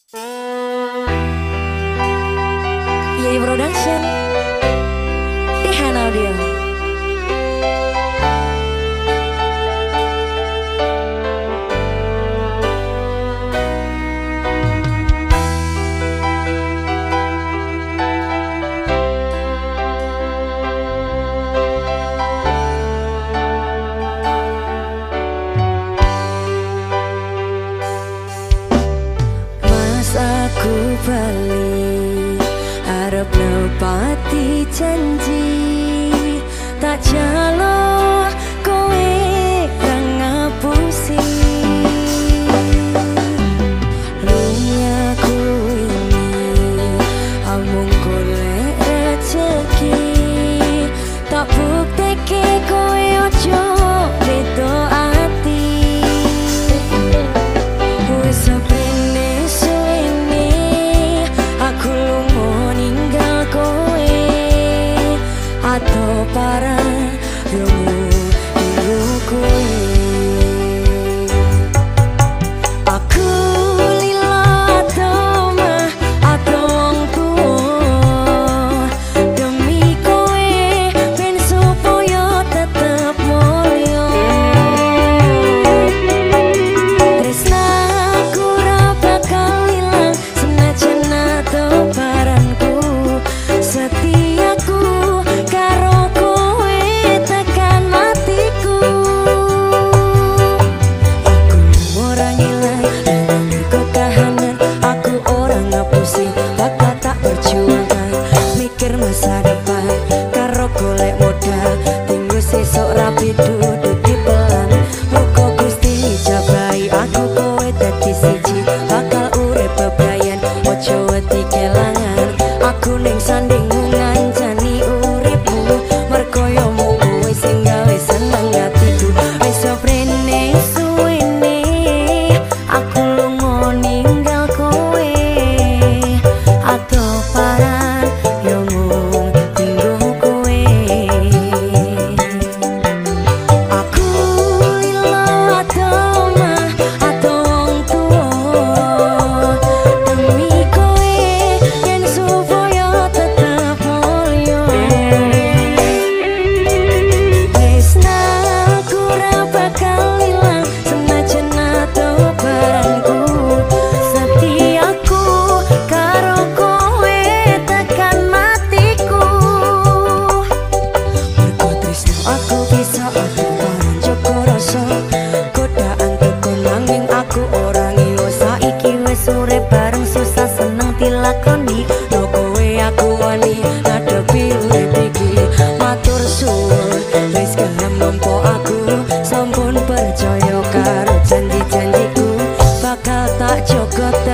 Yay Production Ihan Audio. Mas aku bali arep nepati janji tak jalo kowe kang ngapusi lunyaku ini amung golek rezeki tak bukteke kowe ojo beda ati wis sepene suwene aku lunga ninggal kowe atau parah yomu ilu kowe aku lila atau mah atau wong tuwa demi kowe ben supaya tetep mulya tresnaku ra bakal ilang senajan atau paranku setiaku karo kowe tekan matiku aku ora ngilang kekahanan aku orang ngapusi bakal tak perjuangkan mikir masa depan karo golek modal tinggu sesok rapi duduk di pelan muga Gusti jabai aku kowe dadi siji bakal urip bebrayan ojo wedi kelangan aku ning sandingmu ngancani uripmu mergo yo kowe sing gawe seneng atiku wis soprene suwene aku lunga ninggal kowe atau paran yo mung tinggo kowe aku lila atau mah atau wong tuwa demi kowe yen supaya tetep mulya tresnaku ra bakal ilang senajan atau paranku setiaku karo kowe tekan matiku mergo tresno aku bisa paran joko rasa godaan teko nanging aku ora ngiyo saiki wis urip bareng susah seneng dilakoni no kowe aku wani ngadepi urip iki matur suwun wis gelem nampa aku sampun percaya karo janji-janjiku bakal tak jogot